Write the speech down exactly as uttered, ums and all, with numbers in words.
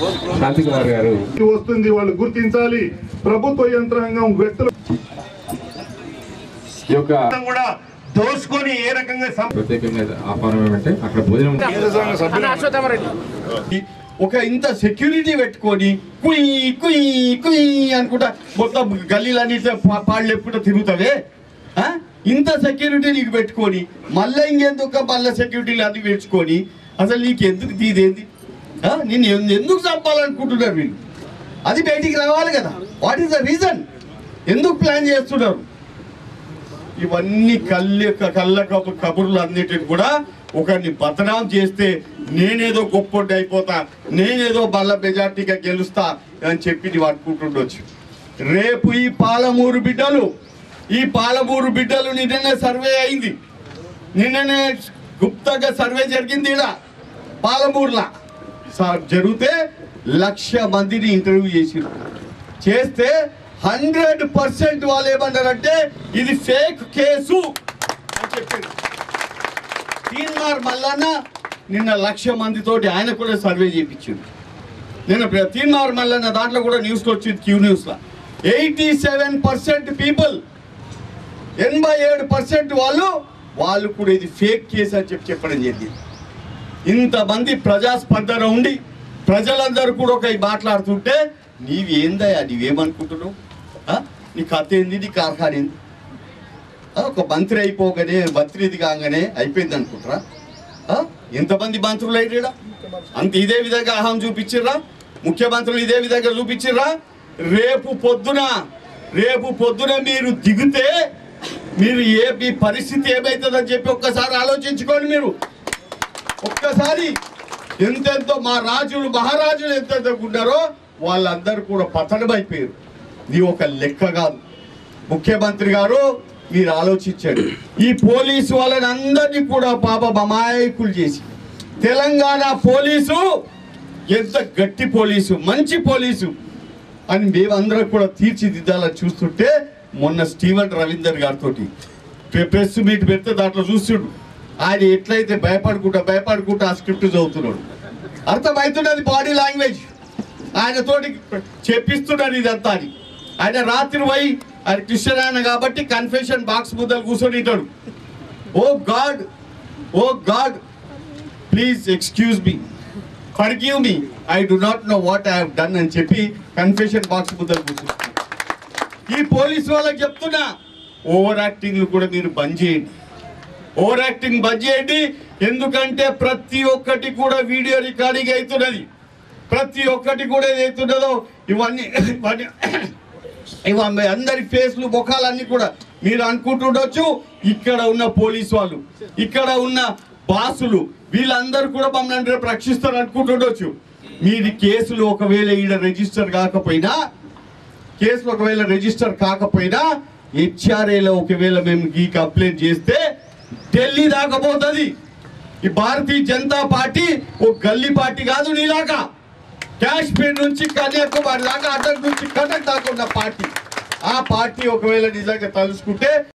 శాంతి కుమార్ గారు వస్తుంది, వాళ్ళు గుర్తించాలి. ప్రభుత్వ యంత్రాంగం వ్యక్తులు కూడా దోసుకొని ఏ రకంగా ప్రత్యేకంగా ఆహ్వానం ఏమంటే అక్కడ భోజనం ఒక ఇంత సెక్యూరిటీ పెట్టుకొని కుయ్ కుయ్ కుయ్ అనుకుంటా మొత్తం గల్లీలన్నీ పాళ్ళు ఎప్పుడు తిరుగుతావే, ఇంత సెక్యూరిటీ నీకు పెట్టుకొని మళ్ళీ ఇంకెందుకు మళ్ళీ సెక్యూరిటీలు అన్ని పెంచుకొని అసలు నీకు ఎందుకు తీదేంది, నేను ఎందుకు చంపాలనుకుంటున్నారు వీళ్ళు, అది బయటికి రావాలి కదా. వాట్ ఈస్ ద రీజన్, ఎందుకు ప్లాన్ చేస్తున్నారు? ఇవన్నీ కళ్ళ కళ్ళ కబుర్లు అన్నిటిని కూడా ఒకరిని బదనాం చేస్తే నేనేదో గొప్ప అయిపోతా, నేనేదో బల్ల మెజార్టీగా గెలుస్తా అని చెప్పి నువ్వు అనుకుంటుండొచ్చు. రేపు ఈ పాలమూరు బిడ్డలు ఈ పాలమూరు బిడ్డలు నిన్ననే సర్వే అయింది, నిన్ననే గుప్తంగా సర్వే జరిగింది. ఇక్కడ పాలమూరులా జరిగితే లక్ష మందిని ఇంటర్వ్యూ చేసిరు. చేస్తే హండ్రెడ్ పర్సెంట్ వాళ్ళు ఏమన్నారంటే ఇది ఫేక్ కేసు అని చెప్పారు. తీన్మార్ మల్లన్న నిన్న లక్ష మందితోటి ఆయన కూడా సర్వే చేయించాడు. నిన్న తీన్మార్ మల్లన్న దాంట్లో కూడా న్యూస్కి వచ్చింది, క్యూ న్యూస్లో. ఎయిటీ సెవెన్ పర్సెంట్ పీపుల్, ఎనభై ఏడు పర్సెంట్ వాళ్ళు వాళ్ళు కూడా ఇది ఫేక్ కేసు అని చెప్పి చెప్పడం జరిగింది. ఇంతమంది ప్రజాస్పందన ఉండి ప్రజలందరూ కూడా ఒక మాట్లాడుతుంటే నీవేందయ్యా, నీవేమనుకుంటున్నావు, నీ కథ ఏంది, నీ కార్ఖాన ఏంది, ఒక మంత్రి అయిపోగానే మంత్రిది కాగానే అయిపోయింది అనుకుంటారా? ఎంతమంది మంత్రులు అయినా అంత ఇదే విధంగా అహం చూపించిర్రా, ముఖ్యమంత్రులు ఇదే విధంగా చూపించిర్రా. రేపు పొద్దున రేపు పొద్దున మీరు దిగితే మీరు ఏ మీ పరిస్థితి ఏమవుతుందని చెప్పి ఒక్కసారి ఆలోచించుకోండి. మీరు ఒక్కసారి ఎంతెంతో మా రాజులు మహారాజులు ఎంతెంత ఉన్నారో వాళ్ళందరూ కూడా పతనమైపోయారు. ఇది ఒక లెక్క కాదు. ముఖ్యమంత్రి గారు మీరు ఆలోచించండి, ఈ పోలీసు వాళ్ళని అందరినీ కూడా పాప అమాయకులు చేసి తెలంగాణ పోలీసు ఎంత గట్టి పోలీసు, మంచి పోలీసు అని మేమందరం కూడా తీర్చిదిద్దాలని చూస్తుంటే మొన్న స్టీవెన్ రవీందర్ గారితో ప్రెస్ మీట్ పెడితే దాంట్లో చూస్తుడు ఆయన ఎట్లయితే భయపడుకుంటా భయపడుకుంటా ఆ స్క్రిప్ట్ చదువుతున్నాడు. అర్థమవుతున్నది బాడీ లాంగ్వేజ్, ఆయనతోటి చెప్పిస్తున్నాడు ఇదంతా అని. ఆయన రాత్రి పోయి ఆయన క్రిస్టియన్ కాబట్టి కన్ఫెషన్ బాక్స్ ముద్దలు కూర్చొని ఉంటాడు. Oh god oh god please excuse me, forgive me, I do not know what I have done అని చెప్పి కన్ఫెషన్ బాక్స్ ముద్దలు కూర్చుంటాడు. ఈ పోలీసు వాళ్ళకి చెప్తున్నా, ఓవర్ యాక్టింగ్లు కూడా మీరు బంద్ చేయండి, ఓవర్ యాక్టింగ్ బంద్ చేయండి. ఎందుకంటే ప్రతి ఒక్కటి కూడా వీడియో రికార్డింగ్ అవుతున్నది, ప్రతి ఒక్కటి కూడా ఏదైతున్నదో ఇవన్నీ ఇవన్నీ ఇవన్నీ అందరి ఫేస్లు ముఖాలన్నీ కూడా మీరు అనుకుంటుండొచ్చు. ఇక్కడ ఉన్న పోలీసు వాళ్ళు, ఇక్కడ ఉన్న బాసులు వీళ్ళందరూ కూడా మమ్మల్ని రేపు రక్షిస్తారు అనుకుంటుండొచ్చు. మీది కేసులు ఒకవేళ ఈడ రిజిస్టర్ కాకపోయినా కేసులు ఒకవేళ రిజిస్టర్ కాకపోయినా హెచ్ఆర్ఏలో ఒకవేళ మేము ఈ కంప్లైంట్ చేస్తే ఢిల్లీ దాకా పోతుంది. ఈ భారతీయ జనతా పార్టీ ఒక గల్లీ పార్టీ కాదు, నీలాగా కాశ్మీర్ నుంచి కన్యాకుమారి దాకా అటక్ నుంచి కటక్ దాకా ఉన్న పార్టీ. ఆ పార్టీ ఒకవేళ నిజంగా తలుసుకుంటే